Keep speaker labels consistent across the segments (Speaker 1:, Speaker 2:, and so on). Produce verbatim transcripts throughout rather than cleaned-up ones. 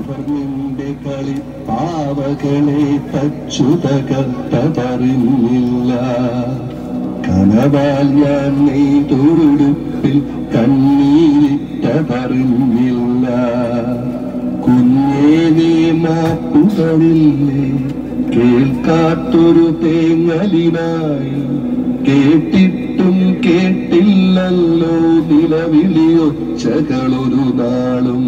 Speaker 1: നിന്റെ കളി പാവകളെ തച്ചു തകർത്തതറിഞ്ഞില്ല. കനവാൽ ഞാൻ നെയ്തൊടുപ്പിൽ കണ്ണീരിട്ടതറിഞ്ഞില്ല. കുഞ്ഞേ നീ മാപ്പുകളില്ലേ കേൾക്കാത്തൊരു തേങ്ങലിനായി, കേട്ടിട്ടും കേട്ടില്ലല്ലോ നിലവിളിയൊച്ചകളൊരു നാളും.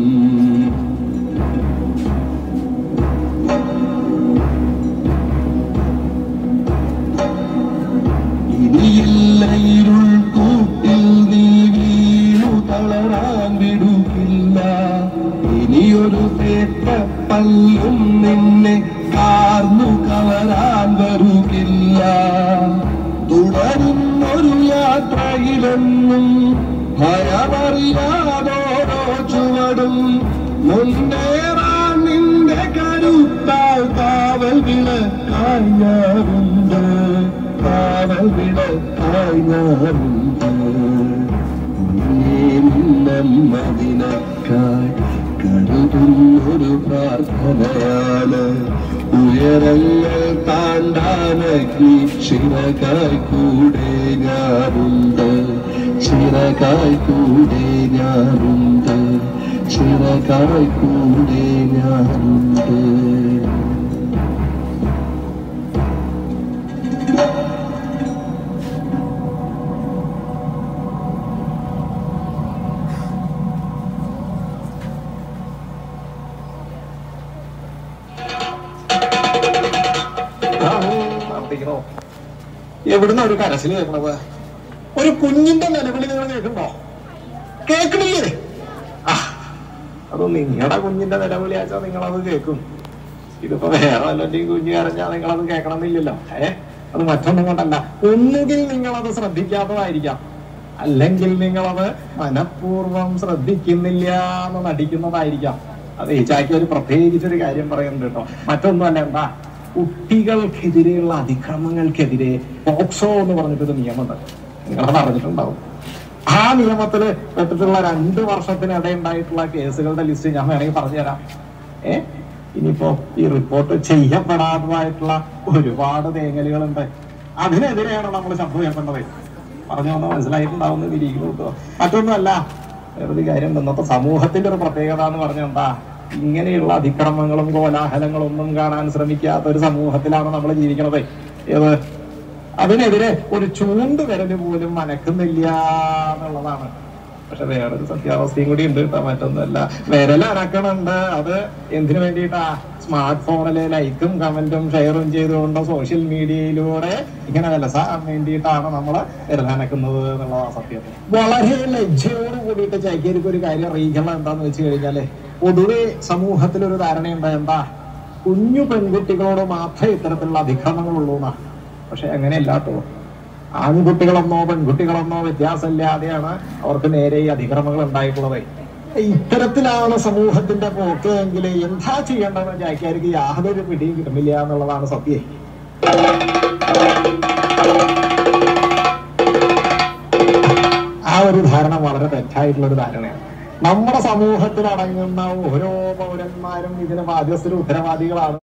Speaker 1: ഇനിയില്ല ഇരുൾ കൂട്ടിൽ നീ വീണു തളരാൻ വിടുകില്ല. ഇനിയൊരു തേപ്പല്ലും നിന്നെ കാർന്നു കവരാൻ വരുകില്ല. തുടരുന്നൊരു യാത്രയിലെന്നും ഭയമറിയാതോരോ ചുവടും മുന്നേറാൻ നിന്റെ കരുത്താൽ കാവൽ വിളക്കായി ഞാനുണ്ട്, കാവൽ വിളക്കായി ഞാനുണ്ട്. നിന്നമ്മതിനക്കായി കരുതുന്നൊരു പ്രാർത്ഥനയാണ്. ഉയരങ്ങൾ താണ്ടാനഗ്നി ചിറകായി കൂടെ ഞാനുണ്ട്, ചിറകായി കൂടെ ഞാനുണ്ട്, ചിറകായി കൂടെ ഞാനുണ്ട്.
Speaker 2: എവിടുന്ന ഒരു കരച്ചിൽ കേൾക്കണത്? ഒരു കുഞ്ഞിന്റെ നിലവിളി നിങ്ങൾ കേൾക്കണ്ടോ? കേൾക്കണില്ലേ? ആ അത് നിങ്ങളുടെ കുഞ്ഞിന്റെ നിലവിളി ആച്ചാ നിങ്ങളത് കേൾക്കും. ഇതിപ്പോ വേറെ വല്ലതിന്റെയും കുഞ്ഞ് കരഞ്ഞാൽ നിങ്ങളത് കേൾക്കണമെന്നില്ലല്ലോ. ഏ അത് മറ്റൊന്നും കൊണ്ടല്ല. ഒന്നുകിൽ നിങ്ങളത് ശ്രദ്ധിക്കാത്തതായിരിക്കാം, അല്ലെങ്കിൽ നിങ്ങളത് മനഃപൂർവ്വം ശ്രദ്ധിക്കുന്നില്ല എന്ന് നടിക്കുന്നതായിരിക്കാം. അത് ഈ ചാക്കി ഒരു പ്രത്യേകിച്ചൊരു കാര്യം പറയുന്നുണ്ട് കേട്ടോ. മറ്റൊന്നുമല്ല, എന്താ കുട്ടികൾക്കെതിരെയുള്ള അതിക്രമങ്ങൾക്കെതിരെ പോക്സോ എന്ന് പറഞ്ഞിട്ടൊരു നിയമമുണ്ട്. നിങ്ങളത് അറിഞ്ഞിട്ടുണ്ടാവും. ആ നിയമത്തില് പെട്ടിട്ടുള്ള രണ്ട് വർഷത്തിനിടെ ഉണ്ടായിട്ടുള്ള കേസുകളുടെ ലിസ്റ്റ് ഞാൻ വേണമെങ്കിൽ പറഞ്ഞുതരാം. ഏ ഇനിയിപ്പോ ഈ റിപ്പോർട്ട് ചെയ്യപ്പെടാത്തതായിട്ടുള്ള ഒരുപാട് തേങ്ങലുകളുണ്ട്. അതിനെതിരെയാണ് നമ്മൾ ശബ്ദം ഉയർത്തേണ്ടത്. പറഞ്ഞു വന്നാൽ മനസ്സിലായിട്ടുണ്ടാവുന്ന വിരിക്കുന്നു കേട്ടോ. മറ്റൊന്നുമല്ല, വേറൊരു കാര്യം, ഇന്നത്തെ സമൂഹത്തിന്റെ ഒരു പ്രത്യേകത എന്ന് പറഞ്ഞാൽ എന്താ, ഇങ്ങനെയുള്ള അതിക്രമങ്ങളും കോലാഹലങ്ങളും ഒന്നും കാണാൻ ശ്രമിക്കാത്ത ഒരു സമൂഹത്തിലാണ് നമ്മൾ ജീവിക്കണത്. ഏത് അതിനെതിരെ ഒരു ചൂണ്ട് വിരല് പോലും അനക്കുന്നില്ല എന്നുള്ളതാണ്. പക്ഷെ വേറൊരു സത്യാവസ്ഥയും കൂടി ഉണ്ട് കേട്ടോ. മറ്റൊന്നുമല്ല, വിരൽ അനക്കണുണ്ട്. അത് എന്തിനു വേണ്ടിയിട്ടാ? സ്മാർട്ട് ഫോണിലെ ലൈക്കും കമന്റും ഷെയറും ചെയ്തുകൊണ്ട് സോഷ്യൽ മീഡിയയിലൂടെ ഇങ്ങനെ വിലസാൻ വേണ്ടിയിട്ടാണ് നമ്മള് വിരലനക്കുന്നത് എന്നുള്ളതാണ് സത്യം. വളരെ ലജ്ജയോട് കൂടിയിട്ട് ചൈക്കേരിക്ക് ഒരു കാര്യം അറിയിക്കണം. എന്താന്ന് വെച്ച് കഴിഞ്ഞാല്, പൊതുവെ സമൂഹത്തിലൊരു ധാരണയുണ്ട്, എന്താ കുഞ്ഞു പെൺകുട്ടികളോട് മാത്രമേ ഇത്തരത്തിലുള്ള അതിക്രമങ്ങളുള്ളൂ എന്നാ. പക്ഷെ അങ്ങനെയല്ലാട്ടോ. ആൺകുട്ടികളെന്നോ പെൺകുട്ടികളെന്നോ വ്യത്യാസമില്ലാതെയാണ് അവർക്ക് നേരെ ഈ അതിക്രമങ്ങൾ ഉണ്ടായിട്ടുള്ളത്. ഇത്തരത്തിലാണ് സമൂഹത്തിന്റെ പോക്ക് എങ്കിൽ എന്താ ചെയ്യേണ്ടതെന്ന് ചാക്കിയാർക്ക് യാതൊരു പിടിയും കിട്ടുന്നില്ല എന്നുള്ളതാണ് സത്യം. ആ ഒരു ധാരണ വളരെ തെറ്റായിട്ടുള്ള ഒരു ധാരണയാണ്. നമ്മുടെ സമൂഹത്തിൽ അടങ്ങുന്ന ഓരോ പൗരന്മാരും ഇതിന് ബാധ്യസ്ഥരും ഉത്തരവാദികളാണ്.